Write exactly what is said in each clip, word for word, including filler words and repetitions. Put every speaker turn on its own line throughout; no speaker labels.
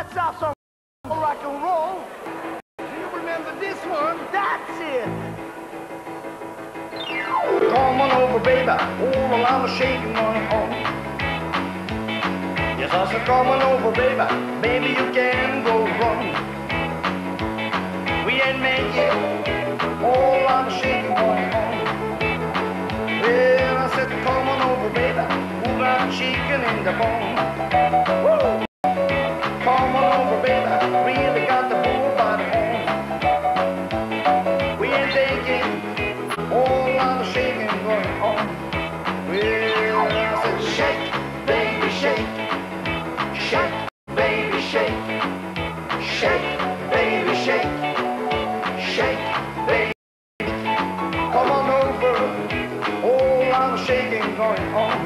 let's have some rock and roll. Do you remember this one? That's it. Come on over, baby. All around the shaking going on. Yes, I said, come on over, baby. Baby, you can go wrong. We ain't make it. All around the shaking going on. Well, I said, come on over, baby. Move on, chicken in the bone. Woo! Come on over, baby. Really got the bull by the horn. We ain't taking all on the shaking going on. Well, I said, shake, baby, shake. Shake, baby, shake. Shake, baby, shake. Shake, baby. Come on over. All on the shaking going on.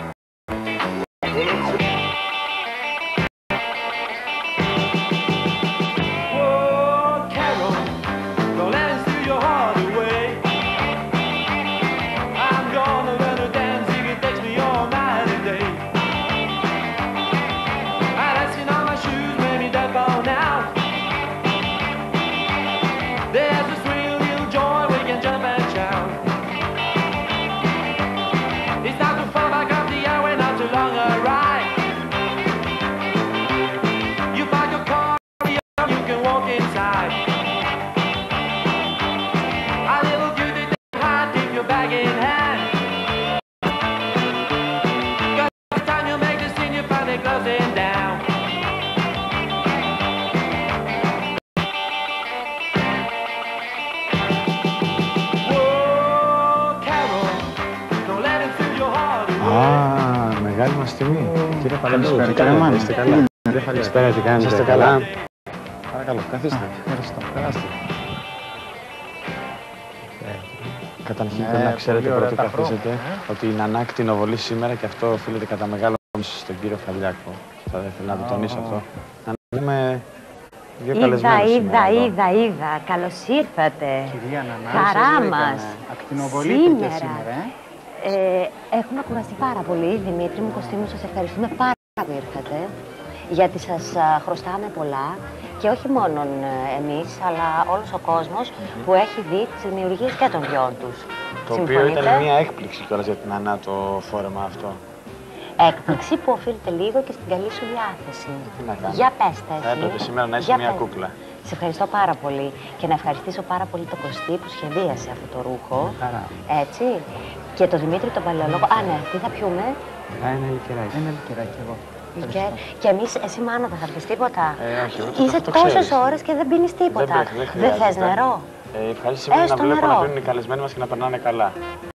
Μεγάλη μας τιμή. Κύριε Παλαιού, τι κάνετε, είστε καλά? Καλησπέρα, τι κάνετε, είστε καλά? Παρακαλώ, καθίστε. Ευχαριστώ. Περάστε. Καταρχήν πρέπει να ξέρετε πρώτα καθίσετε ότι είναι ανάκτηνοβολή σήμερα και αυτό οφείλεται κατά μεγάλο μίσο στον κύριο Φαλιάκο. Θα ήθελα να το τονίσω αυτό. Να δούμε δύο καλεσμένους σήμερα.
Είδα, είδα, είδα. Καλώς ήρθατε.
Κυρία Νανά,
χαρά μας.
Ακτινοβολείτε σήμερα, ε.
Ε, έχουμε κουραστεί πάρα πολύ. Δημήτρη μου, Κωστή μου, σας ευχαριστούμε πάρα πολύ που ήρθατε. Γιατί σας α, χρωστάμε πολλά. Και όχι μόνο εμείς, αλλά όλος ο κόσμος mm-hmm. που έχει δει τις δημιουργίες και των δυο τους.
Το οποίο ήταν μια έκπληξη κιόλας για την Ανά το φόρεμα αυτό.
Έκπληξη που οφείλεται λίγο και στην καλή σου διάθεση.
Τι να κάνω.
Για πέστε εσύ.
Θα έπρεπε σήμερα να είσαι μια πες. κούκλα.
Σε ευχαριστώ πάρα πολύ και να ευχαριστήσω πάρα πολύ το Κωστή που σχεδίασε αυτό το ρούχο.
Χαρά.
Έτσι. Και το Δημήτρη τον παλαιολόγο. Α, ναι, τι θα πιούμε.
Α, ένα λικεράκι.
Ένα λικεράκι εγώ.
Και, και εμείς, εσύ Μάνο, δεν θα πεις τίποτα.
Ε, όχι, ούτε
είσαι τόσες ώρες και δεν πίνεις τίποτα.
Δεν, δεν,
δεν θες νερό.
Ε, ευχαρίστηση μου να βλέπω
νερό.
να πίνουν οι καλεσμένοι μας και να περνάνε καλά.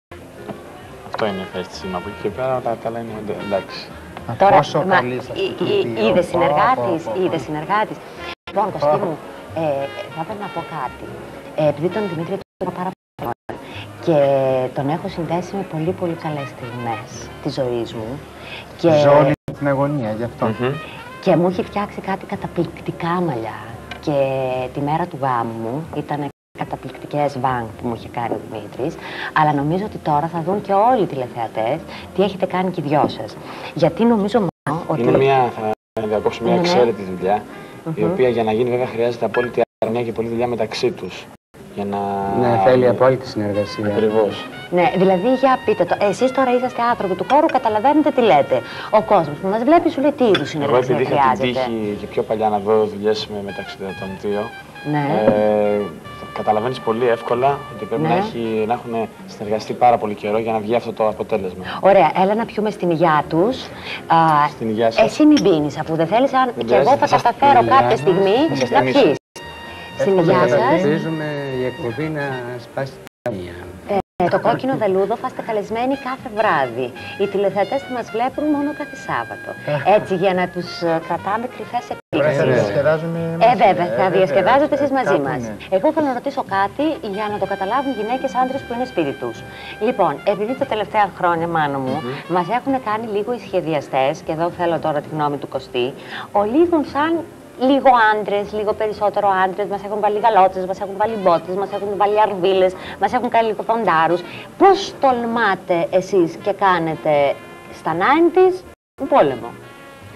Αυτό είναι η ευχαρίστησή μου. Από εκεί και πέρα τα καλά είναι εντάξει.
Τώρα,
πόσο
μα,
καλή σας
είδε συνεργάτης, είδε συνεργάτης. Λοιπόν, Κωστή μου, ε, θα ήθελα να πω κάτι. Ε, επειδή τον Δημήτρη τον πάρα πολύ και τον έχω συνδέσει με πολύ πολύ καλές στιγμές της ζωής μου. Και...
Ζω όλη την αγωνία γι' αυτό.
Mm-hmm.
Και μου έχει φτιάξει κάτι καταπληκτικά μαλλιά. Και τη μέρα του γάμου μου ήταν καταπληκτικές βάνγκ που μου είχε κάνει ο Δημήτρης. Αλλά νομίζω ότι τώρα θα δουν και όλοι οι τηλεθεατές τι έχετε κάνει και οι δυο σας. Γιατί νομίζω μόνο ότι...
Είναι μια, θα διακόψω μια εξαίρετη δουλειά,
mm-hmm.
η οποία για να γίνει βέβαια χρειάζεται απόλυτη αρνία και πολλή δουλειά μεταξύ τους. Για να...
Ναι, θέλει απόλυτη συνεργασία.
Ακριβώς.
Ναι, δηλαδή για πείτε το. Εσείς τώρα είσαστε άνθρωποι του χώρου, καταλαβαίνετε τι λέτε. Ο κόσμος που μας βλέπει σου λέει τι είδους συνεργασία χρειάζεται.
Εγώ επειδή είχα την τύχη και πιο παλιά να δω δουλειές με μεταξύ των δύο,
ναι.
ε, καταλαβαίνεις πολύ εύκολα ότι πρέπει ναι. να, έχει, να έχουν συνεργαστεί πάρα πολύ καιρό για να βγει αυτό το αποτέλεσμα.
Ωραία, έλα να πιούμε στην υγειά τους. Α,
στην υγειά σας.
Εσύ μην πίνεις αφού δεν θέλεις, αν... και εγώ θα καταφέρω κάποια στιγμή να πιείς. Στην υγειά σας.
Ελπίζουμε η εκπομπή να σπάσει την μία.
Ε, το κόκκινο βελούδο θα είστε καλεσμένοι κάθε βράδυ. Οι τηλεθεατές θα μας βλέπουν μόνο κάθε Σάββατο. Έτσι, για να τους κρατάμε κρυφές εκπλήξεις.
Θα διασκεδάζουμε
Ε, βέβαια, θα διασκεδάζετε εσείς μαζί μας. Εγώ θέλω να ρωτήσω κάτι για να το καταλάβουν γυναίκες, άντρες που είναι σπίτι τους. Λοιπόν, επειδή τα τελευταία χρόνια, Μάνο μου, mm-hmm. μας έχουν κάνει λίγο οι σχεδιαστές, και εδώ θέλω τώρα τη γνώμη του Κωστή, ο λίγο σαν. Λίγο άντρες, λίγο περισσότερο άντρες, μας έχουν βάλει γαλότσες, μας έχουν βάλει μπότες, μας έχουν βάλει αρβίλες, μας έχουν κάνει λίγο ποντάρους. Πώς τολμάτε εσείς και κάνετε στα ενενήντα πόλεμο?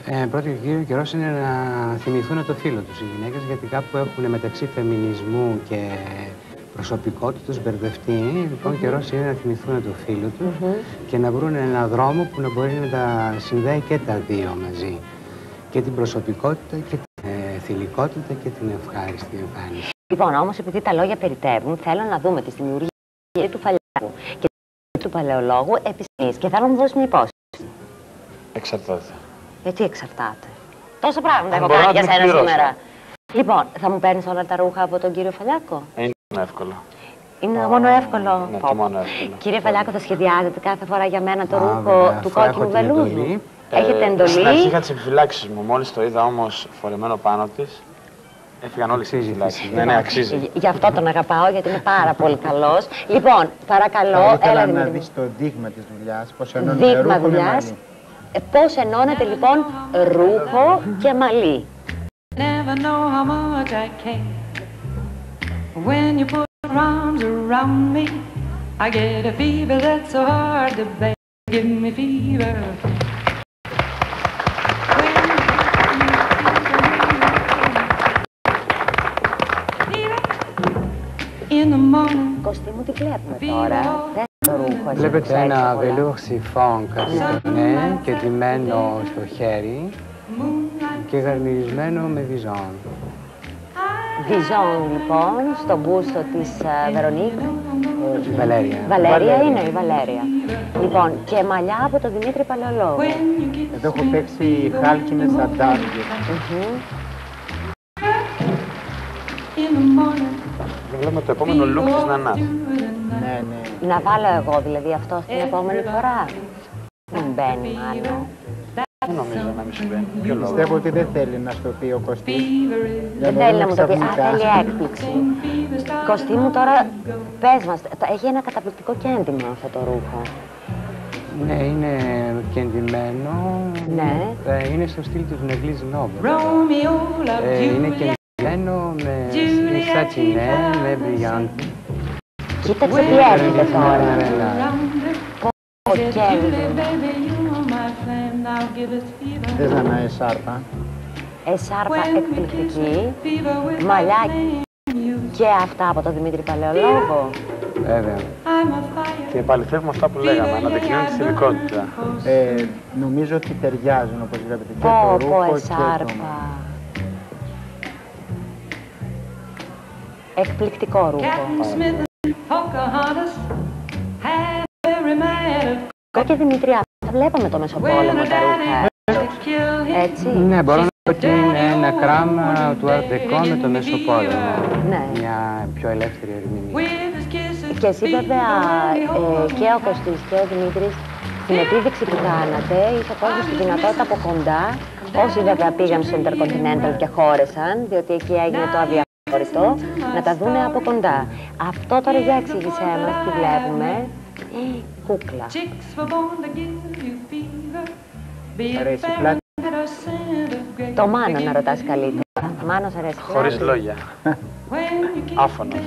Ε, πρώτο και κύριο καιρός είναι να θυμηθούν το φίλο τους οι γυναίκες, γιατί κάπου έχουν μεταξύ φεμινισμού και προσωπικότητας μπερδευτεί. Λοιπόν, καιρός είναι να θυμηθούν το φίλο τους mm-hmm. και να βρουν έναν δρόμο που να μπορεί να τα συνδέει και τα δύο μαζί. Και την προσωπικότητα και την ε, θηλυκότητα και την ευχάριστη εμφάνιση.
Λοιπόν, όμως, επειδή τα λόγια περιτεύουν, θέλω να δούμε τη δημιουργία του Φαλιάκου και του παλαιολόγου επιστήμης. Και θέλω να μου δώσει μια υπόσχεση.
Εξαρτάται.
Γιατί εξαρτάται. Τόσα πράγματα έχω κάνει για σένα σήμερα. Λοιπόν, θα μου παίρνεις όλα τα ρούχα από τον κύριο Φαλιάκο.
Είναι εύκολο.
Είναι oh, μόνο εύκολο.
Ναι, το μόνο εύκολο.
Κύριε Φαλιάκο, θα σχεδιάζετε κάθε φορά για μένα το ρούχο ah, του κόκκινου βελούδου. Έχετε εντολή.
Στην αρχή είχα τις επιφυλάξεις μου. Μόλις το είδα όμως φορεμένο πάνω της, έφυγαν όλες τις επιφυλάξεις. Ναι, ναι, αξίζει.
Γι' αυτό τον αγαπάω, γιατί είναι πάρα πολύ καλός. Λοιπόν, παρακαλώ,
έλα να δεις το δείγμα της δουλειάς, πώς ενώνεται
δείγμα
ρούχο
δουλειάς.
με μαλλί.
Πώς ενώνεται λοιπόν ρούχο και μαλλί.
Never know how much I care. When you put your arms around me, I get a fever that's so hard to bear. Give me fever. In the morning.
Κωστή μου, τι βλέπουμε τώρα. Δεν το ρούχο.
Βλέπετε ένα βελούρ σιφόν καπιτονέ και ντυμένο στο χέρι και γαρνιρισμένο με βυζόν.
Βυζόν, λοιπόν, στο μπούστο της uh, Βερονίκ.
Βαλέρια.
Βαλέρια είναι η Βαλέρια. Λοιπόν, και μαλλιά από τον Δημήτρη Παλαιολόγο.
Εδώ έχω παίξει χάλκινες αντάρτες.
Βλέπουμε το επόμενο look της Νανά.
Ναι, ναι.
Να βάλω εγώ δηλαδή αυτό στην επόμενη φορά. Δεν μπαίνει μάλλον.
Δεν νομίζω να μην σου μπαίνει. Ποιο λόγο.
Πιστεύω ότι δεν θέλει να στο πει ο Κωστής.
Δεν θέλει να μου το πει. Α, θέλει έκπληξη. Κωστή μου, τώρα πες μας, έχει ένα καταπληκτικό κέντημα αυτό το ρούχο.
Ναι, είναι κεντυμένο.
Ναι.
Ε, είναι στο στυλ του Νεγλίζ Νόβελ. Ε, είναι κεντυμένο με σατσινέ, με μπριγιάντι.
Κοίταξε τι έρχεται τώρα. Πω, κέντημα.
Θες να είναι εσάρπα.
Εσάρπα εκπληκτική, μαλλιά και αυτά από τον Δημήτρη Παλαιολόγο.
Βέβαια.
Και επαληθεύουμε αυτά που λέγαμε, αναδεικνύουν τη θηλυκότητα.
Ε, νομίζω ότι ταιριάζουν, όπως βλέπετε, και
πω,
το ρούχο
πω,
και
εσάρπα. Το... Εκπληκτικό ρούχο. Εγώ και Δημητρία, θα βλέπαμε το Μεσοπόλεμο τα ρούχα. Έτσι.
Ναι, μπορώ να πω ότι είναι ένα κράμα του Art Deco με το Μεσοπόλεμο.
Ναι.
Μια πιο ελεύθερη ερμηνεία.
Και εσύ βέβαια ε, και ο Κωστής και ο Δημήτρης στην επίδειξη που κάνατε είχε κόσμο στη δυνατότητα από κοντά, όσοι βέβαια πήγαν στο Intercontinental και χώρεσαν, διότι εκεί έγινε το αδιαφορητό, να τα δούνε από κοντά. Αυτό τώρα για εξήγησέ μας τι βλέπουμε. Ε, κούκλα.
Αρέσει πλάτη.
Το Μάνο να ρωτάς καλύτερα. Μάνος αρέσει.
Χωρίς λόγια. Άφωνος.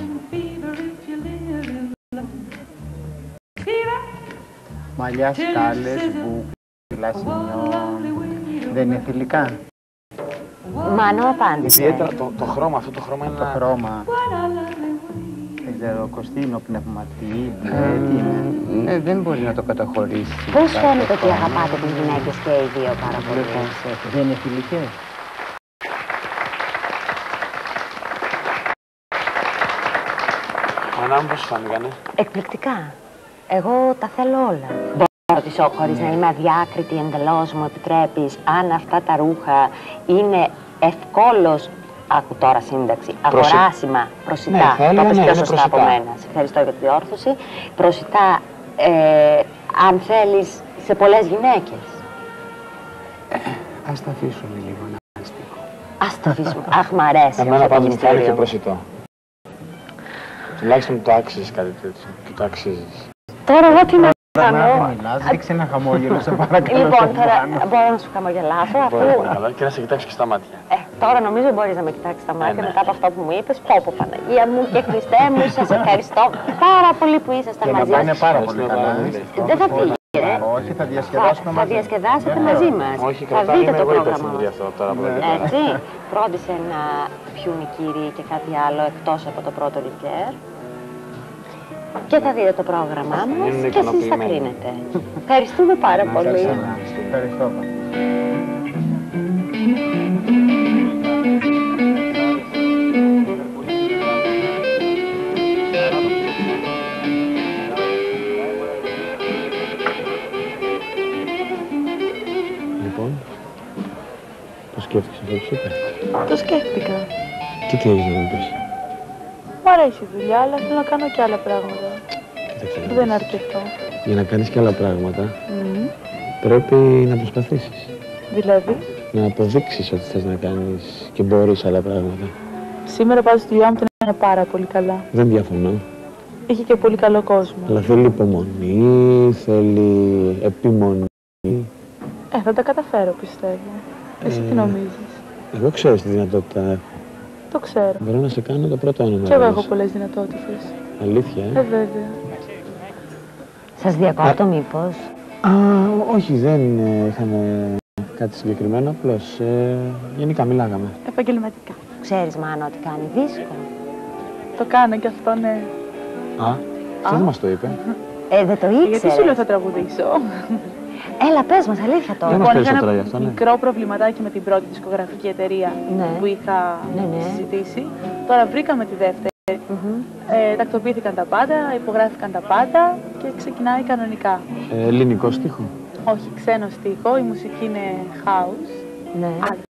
Μαλλιά, σκάλες, μπουκ, λασινιό. Δεν είναι θηλυκά.
Μάνο, απάντησε.
Ιδιαίτερα το, το χρώμα, αυτό το χρώμα είναι
Το
ένα...
χρώμα. Δεν ξέρω, Κωστίνο, πνευματί, τι είναι. Ναι, δεν μπορεί να το καταχωρήσει.
Πώς φαίνεται ότι αγαπάτε τις γυναίκες και οι δύο πάρα πολύ.
Δεν είναι θηλυκές.
Ανάμου πώς φάνηκανε.
Εκπληκτικά. Εγώ τα θέλω όλα. Μπορώ να ρωτήσω, χωρίς να είμαι αδιάκριτη εντελώς, μου επιτρέπεις, αν αυτά τα ρούχα είναι ευκόλως, άκου τώρα σύνταξη, αγοράσιμα, προσιτά,
ναι,
το πες
ναι,
πιο σωστά από μένα. Σε ευχαριστώ για τη διόρθωση. Προσιτά, ε, αν θέλεις, σε πολλές γυναίκες.
Ε, ας τα αφήσουμε λίγο να αστικό.
Ας το αφήσουμε. Αχ, μ' αρέσει.
Εμένα πάντως θα είναι και προσιτό. Τουλάχιστον το άξιζες κάτι τέτοιο και το αξίζεις.
Τώρα εγώ τι να κάνω.
Μιλάς, δείξε ένα χαμόγελο, σε παρακαλώ.
Λοιπόν, τώρα μπορώ να σου χαμογελάσω αφού...
Μπορεί πολύ καλά και να σε κοιτάξω και στα μάτια.
Ε, τώρα νομίζω μπορείς να με κοιτάξεις στα μάτια
ναι.
μετά από αυτό που μου είπες. Πω πω Παναγία μου και Χριστέ μου, σας ευχαριστώ πάρα πολύ που ήσασταν μαζί μας.
Είναι πάρα πολύ καλά.
Δεν θα φύγει.
Όχι, θα διασκεδάσουμε
θα,
μαζί.
Θα διασκεδάσετε μαζί μας.
Όχι,
θα
κρατάμε
δείτε το
εγώ
πρόγραμμα μας.
αυτό τώρα που λέτε.
Έτσι, φρόντισε να πιούν οι κύριοι και κάτι άλλο εκτός από το πρώτο λικέρ. Και θα δείτε το πρόγραμμά μας και εσείς θα κρίνετε. Ευχαριστούμε πάρα πολύ.
Ευχαριστώ.
Λοιπόν, το σκέφτηκες αυτό που σου είπε.
Το σκέφτηκα.
Και τι έχεις να μου πεις.
Μ' αρέσει η δουλειά, αλλά θέλω να κάνω και άλλα πράγματα.
Κοίταξε, να
Δεν
δεις.
αρκετό.
Για να κάνεις και άλλα πράγματα,
Μμμ.
πρέπει να προσπαθήσεις.
Δηλαδή,
Να αποδείξεις ότι θες να κάνεις και μπορείς άλλα πράγματα.
σήμερα πάντως τη δουλειά μου την έκανε πάρα πολύ καλά.
Δεν διαφωνώ,
Είχε και πολύ καλό κόσμο.
αλλά θέλει υπομονή, θέλει επιμονή.
Ε, θα τα καταφέρω, πιστεύω. Εσύ τι
Ε,
νομίζεις?
Εγώ ξέρω τη δυνατότητα έχω.
Το ξέρω.
Μπορώ να σε κάνω το πρώτο όνομα.
Και εγώ
όμως.
έχω πολλές δυνατότητες.
Αλήθεια,
Ε,
ε.
βέβαια.
Σας διακόπτω μήπως?
Α, όχι, δεν ε, είχαμε κάτι συγκεκριμένο, απλώς ε, γενικά μιλάγαμε.
Επαγγελματικά.
Ξέρεις, Μάνο, ότι κάνει δίσκο.
Το κάνω και αυτό, ναι.
Α, αυτό δεν μας το είπε.
Ε, δεν το
Γιατί σου
ήξερες.
λέω θα τραγουδήσω.
Έλα, πες μας, αλήθεια τώρα.
Δεν μας
Λοιπόν, είχα
περισσότερα γι'
ένα
αυτό, ναι.
μικρό προβληματάκι με την πρώτη δισκογραφική εταιρεία
Ναι.
που είχα
Ναι, ναι.
συζητήσει. Τώρα βρήκαμε τη δεύτερη.
Μμμ.
Ε, τακτοποιήθηκαν τα πάντα, υπογράφηκαν τα πάντα και ξεκινάει κανονικά.
Ε, ελληνικό στίχο.
Όχι ξένο στίχο, η μουσική είναι house.
Ναι.
Άλλη